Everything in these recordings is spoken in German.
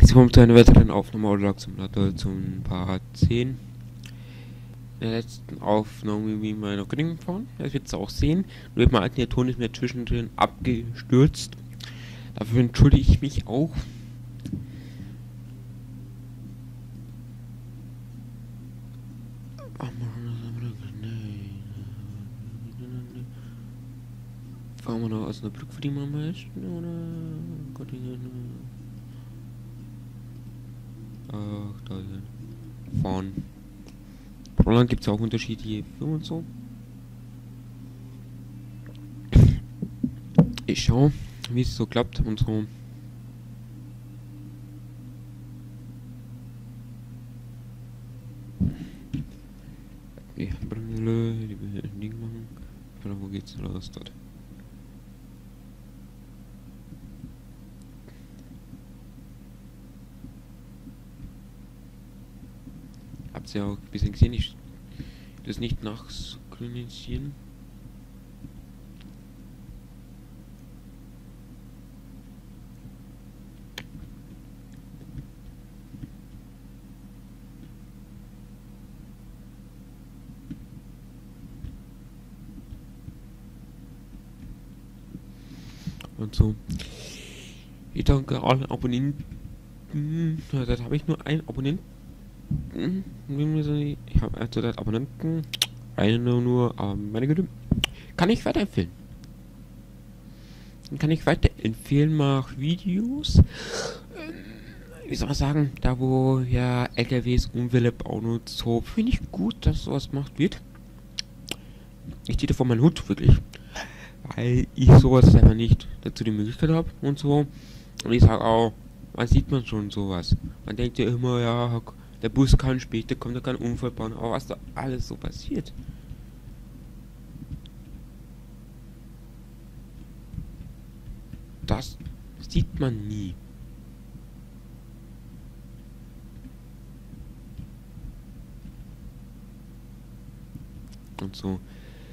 Herzlich willkommen zu einer weiteren Aufnahme Autolog Simulator zum Part 10. In der letzten Aufnahme wie wir noch Grün fahren. Das wird es auch sehen. Nur mein alter Ton ist mir zwischendrin abgestürzt. Dafür entschuldige ich mich auch. Fahren wir noch aus einer Brücke, für die man ist? Oder? Ach, da fahren. Roland gibt es auch unterschiedliche Firmen und so. Ich schau, wie es so klappt und so. Die Brille, die will ein Ding machen. Oder wo geht's los dort? Habt ihr auch ein bisschen gesehen, ich das nicht nachsynchronisieren. Und so. Ich danke allen Abonnenten. Ja, das habe ich nur einen Abonnenten. Ich habe also das Abonnenten. Eine nur, meine Güte. Kann ich weiterempfehlen. Kann ich weiterempfehlen, mach Videos. Wie soll man sagen, da wo ja LKWs Unfälle bauen und so. Finde ich gut, dass sowas gemacht wird. Ich ziehe davon meinen Hut, wirklich. Weil ich sowas einfach nicht dazu die Möglichkeit habe und so. Und ich sage auch, man sieht man schon sowas. Man denkt ja immer, ja, der Bus kann später kommen, da kann Unfall bauen, aber was da alles so passiert. Das sieht man nie. Und so.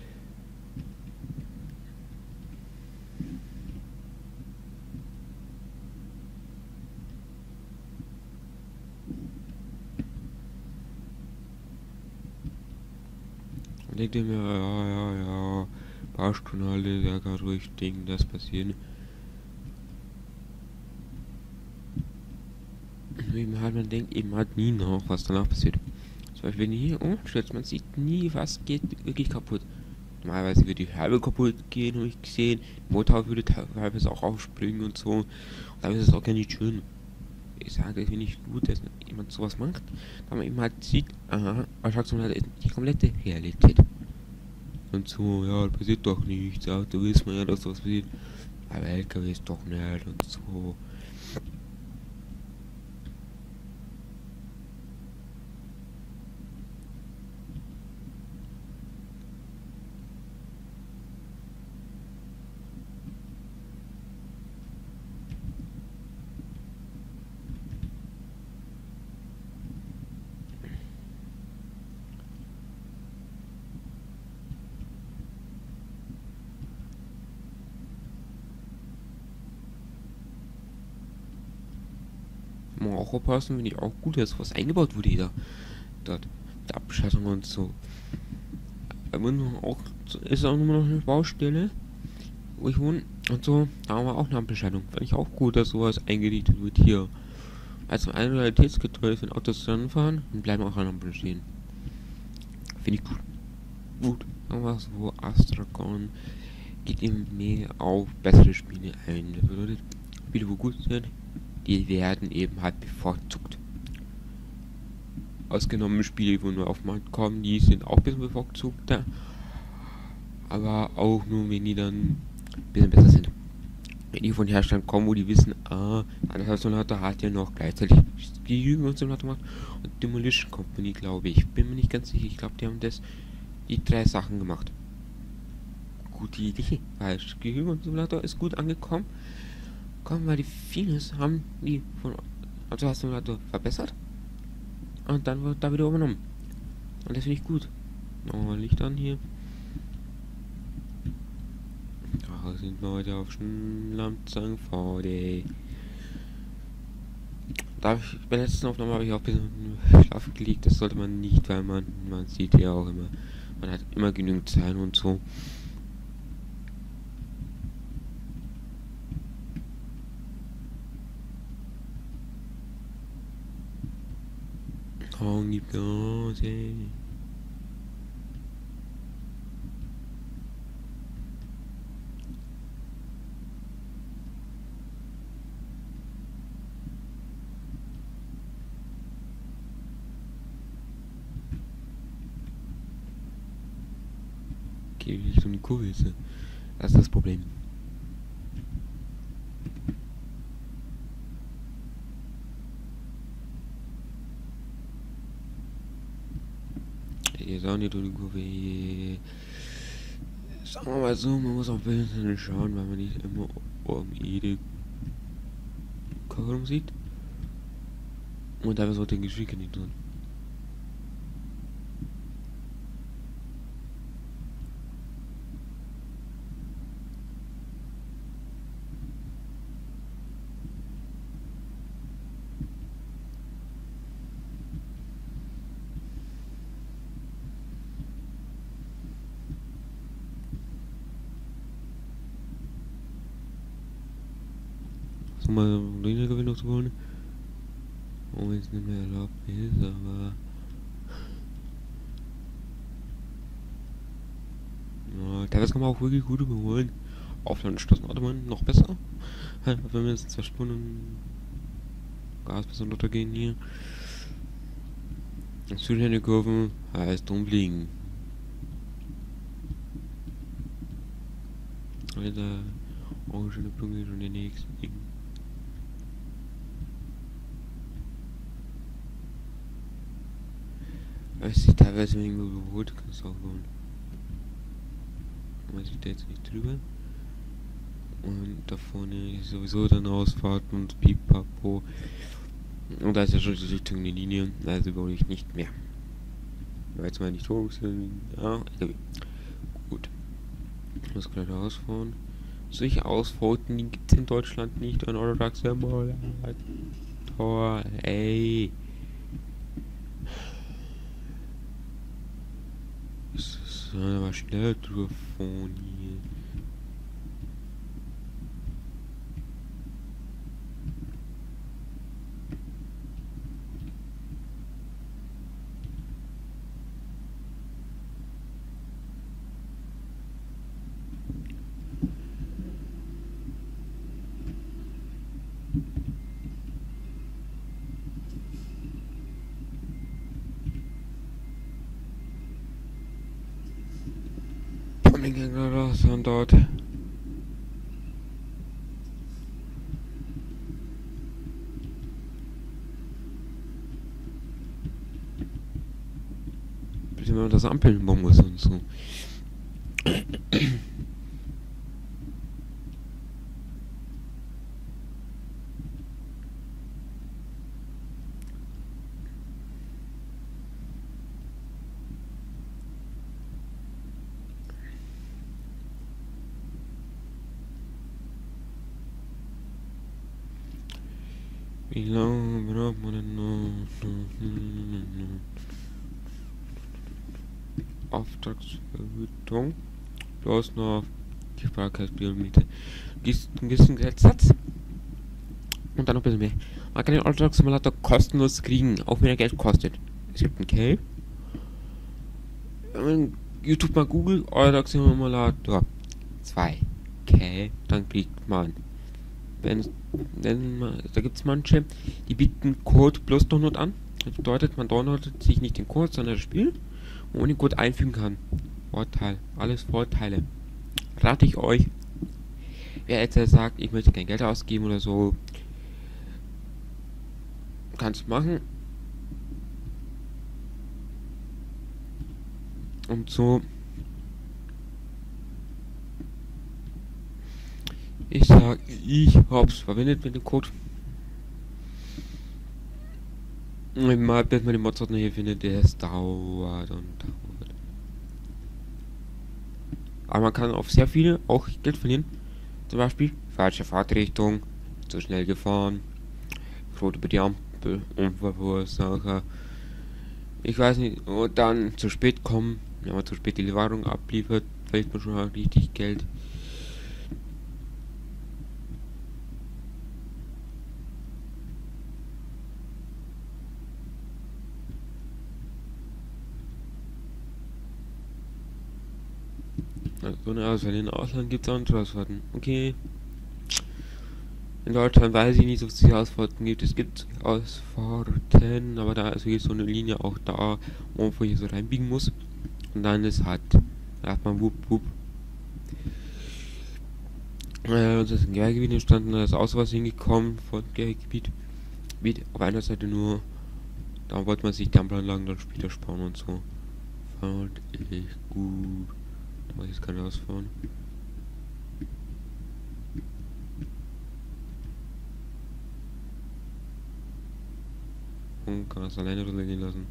Und denkt ihr mir, ja, Baustelle, ja, gar ruhig Ding, das passieren. Eben halt, man denkt eben halt nie nach, was danach passiert. Zum Beispiel, wenn hier umstürzt, man sieht nie, was geht wirklich kaputt. Normalerweise würde die Scheibe kaputt gehen, habe ich gesehen. Der Motor würde teilweise auch aufspringen und so. Und dann ist es auch gar nicht schön. Ich sage, das finde ich gut, dass jemand sowas macht, da man eben halt sieht, aha, halt die komplette Realität. Und so, ja, da passiert doch nichts, ja, da wissen wir ja, dass sowas passiert. Aber LKW ist doch nicht und so. Muss man auch aufpassen, wenn ich auch gut, dass was eingebaut wurde hier. Dort. Die Abschattung und so. Aber auch, ist auch nur noch eine Baustelle, wo ich wohne. Und so, da haben wir auch eine Ampelschaltung. Fand ich auch gut, dass sowas eingerichtet wird hier. Also realitätsgetreu, wenn Autos fahren, dann bleiben auch an der Ampel stehen. Finde ich gut. Gut. Aber so Astragon geht eben mehr auf bessere Spiele ein. Das bedeutet, Spiele, wo gut sind, die werden eben halt bevorzugt. Ausgenommen Spiele, wo nur auf den Markt kommen, die sind auch ein bisschen bevorzugter. Aber auch nur, wenn die dann ein bisschen besser sind. Wenn die von Herstellern kommen, wo die wissen, anderthalb Simulator hat ja noch gleichzeitig die Jugend Simulator gemacht und Demolition Company, glaube ich. Bin mir nicht ganz sicher, ich glaube, die haben die 3 Sachen gemacht. Gute Idee, weil Gehirn Simulator ist gut angekommen. Weil die vieles haben die von Simulator verbessert und dann wird da wieder übernommen. Und das finde ich gut. Oh, Licht an hier. Da sind wir heute auf Schlamzang VD. Bei der letzten Aufnahme habe ich auch ein bisschen schlafen gelegt. Das sollte man nicht, weil man sieht ja auch immer, man hat immer genügend Zahlen und so. Kaum die Blase. Okay, Richtung die Kurve ist. Das ist das Problem. Hier ist auch nicht durch die Kurve. Sagen wir mal so, man muss auch ein bisschen schauen, weil man nicht immer um jede Kurve sieht. Und da ist auch die Geschwindigkeit nicht drin. So mal Liniegewinnung zu wollen. Oh, jetzt nicht mehr erlaubt ist, aber. Ja, teilweise kann man auch wirklich gut überholen. Aufladen Autobahn noch besser. Wenn wir jetzt 2 Stunden Gas bis runtergehen hier. Südhände Kurven heißt umfliegen. Alter, orange Blume und die nächsten. Es sieht teilweise irgendwo überholt, kann es auch wollen. Man sieht da jetzt nicht drüber. Und da vorne ist sowieso dann Ausfahrt und Pipapo. Und da ist ja schon die Richtung eine Linie, also überhole ich nicht mehr. Weil jetzt mal nicht hoch sind. Ja, gut. Ich muss gleich ausfahren. Solche Ausfahrten gibt es in Deutschland nicht. Ein Autotax-Symbol. Tor, ey. Das ist aber schnell drüber fahren hier. Und dort. Wenn man das Ampeln bauen muss und so. Wie lange braucht man denn noch? Auftragsvergütung. Du hast noch die Sparkassenbiomete. Diesen Gesetz. Und dann noch ein bisschen mehr. Man kann den Auftragssimulator kostenlos kriegen, auch wenn er Geld kostet. Es gibt einen Cave. YouTube mal Google Auftragssimulator 2K, dann kriegt man. Da gibt es manche, die bieten Code plus Download an. Das bedeutet, man downloadet sich nicht den Code, sondern das Spiel und ohne Code einfügen kann. Vorteil, alles Vorteile. Rate ich euch, wer jetzt sagt, ich möchte kein Geld ausgeben oder so, kannst machen. Und so. Ich sag, ich hab's verwendet mit dem Code. Mal, bis man den Mods-Ordner hier findet, der es dauert und dauert. Aber man kann auf sehr viele auch Geld verlieren. Zum Beispiel falsche Fahrtrichtung, zu schnell gefahren, rot über die Beispiel Unfallverursacher. Ich weiß nicht, und dann zu spät kommen, wenn man zu spät die Lieferung abliefert, fällt man schon mal richtig Geld. Also eine Auswahl. In Ausland gibt es auch andere Ausfahrten. Okay. In Deutschland weiß ich nicht, ob es die Ausfahrten gibt. Es gibt Ausfahrten, aber da ist wirklich so eine Linie auch da, wo man hier so reinbiegen muss. Und dann ist halt, da hat man wupp wupp. Uns ist ein Gewerbegebiet entstanden, da ist auch sowas hingekommen von Gewerbegebiet. Auf einer Seite nur, da wollte man sich Dampfanlagen dann später sparen und so. Fand ich gut. Da muss ich jetzt keine ausfahren. Und kann das alleine runtergehen lassen.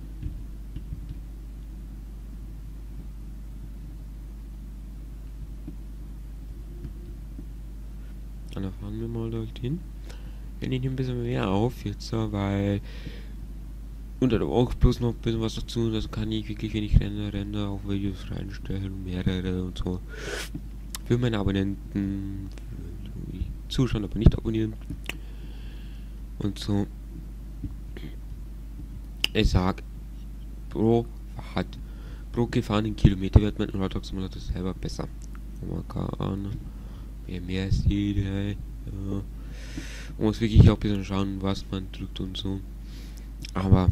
Dann fahren wir mal dorthin. Wir nehmen ein bisschen mehr auf jetzt, weil und dann auch bloß noch ein bisschen was dazu, das kann ich wirklich, wenn ich renne, auch Videos reinstellen, mehrere und so. Für meine Abonnenten, für die Zuschauer, aber nicht abonnieren. Und so. Ich sag, pro gefahrenen Kilometer wird man im Road Simulator selber besser. Oh man kann, wer mehr sieht, hey, ja. Man muss wirklich auch ein bisschen schauen, was man drückt und so. Aber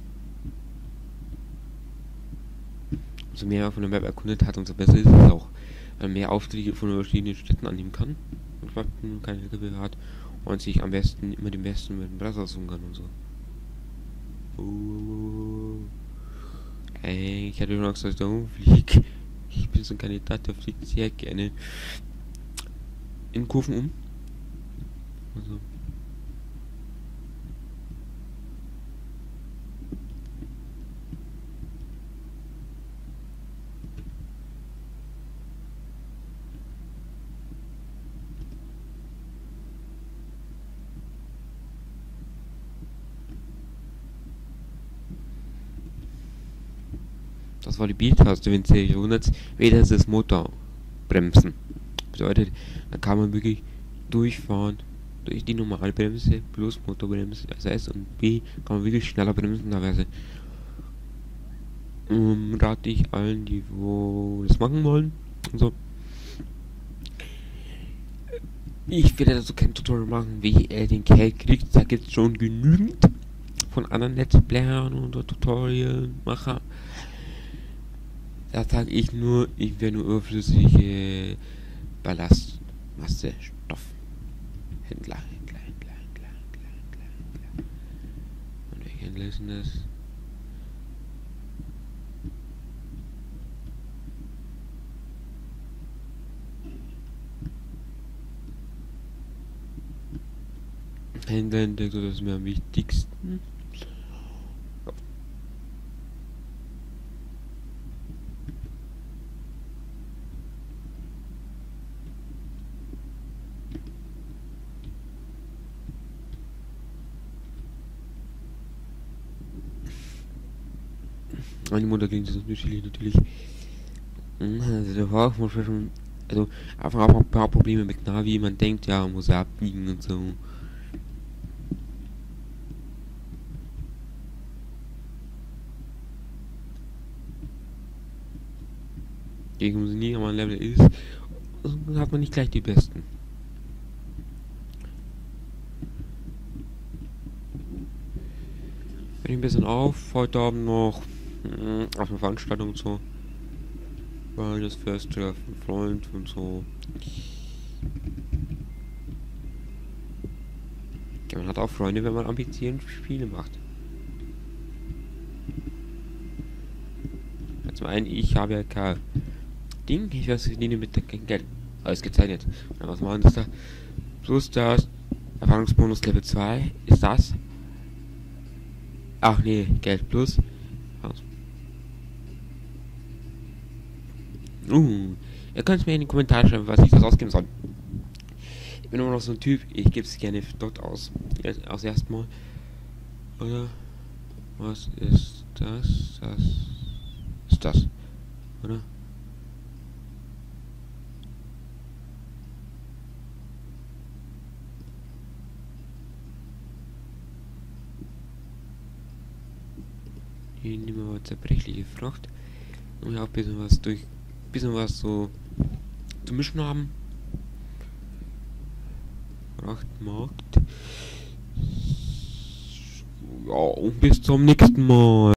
umso mehr man von der Map erkundet hat, umso besser ist es auch. Weil man mehr Aufträge von verschiedenen Städten annehmen kann. Und keine LKW hat. Und sich am besten immer den besten mit dem Brass aussuchen kann und so. Ich hatte schon Angst, dass ich da rumfliege. Ich bin so ein Kandidat, der fliegt sehr gerne in Kurven um. Also. Das war die B-Taste, wenn Sie wundert, weder ist das Motorbremsen. Bedeutet, da kann man wirklich durchfahren durch die normale Bremse plus Motorbremse, das heißt, und B kann man wirklich schneller bremsen, teilweise. Rate ich allen, die wo das machen wollen und so. Ich werde dazu kein Tutorial machen, wie er den Kerl kriegt, da gibt es schon genügend von anderen Let's Playern und Tutorial-Macher. Da sage ich nur, ich werde nur überflüssige Ballastmasse, Stoff. Händler. Und welche Händler ist denn das? Händler entdeckt, das ist mir am wichtigsten. Meine Mutter klingt das natürlich. Also da war auch schon, also einfach auch ein paar Probleme mit Navi, man denkt ja, man muss ja abbiegen und so. Gegen sie nie am Level ist, dann hat man nicht gleich die besten. Bin ein bisschen auf, heute Abend noch auf eine Veranstaltung und so. Weil das Fest von Freund und so. Ja, man hat auch Freunde, wenn man ambitionierte Spiele macht. Zum einen, ich habe ja kein Ding, ich weiß nicht mit kein Geld. Alles gezeichnet. Ja, was machen das da? Plus das Erfahrungsbonus Level 2 ist das. Ach nee, Geld plus. Ihr könnt mir in die Kommentare schreiben, was ich das ausgeben soll. Ich bin immer noch so ein Typ, ich gebe es gerne dort aus. Erstmal. Oder? Was ist das? Das ist das. Oder? Hier nehmen wir zerbrechliche Frucht. Und ja auch ein bisschen was so zu mischen haben. Frachtmarkt. Ja, und bis zum nächsten Mal.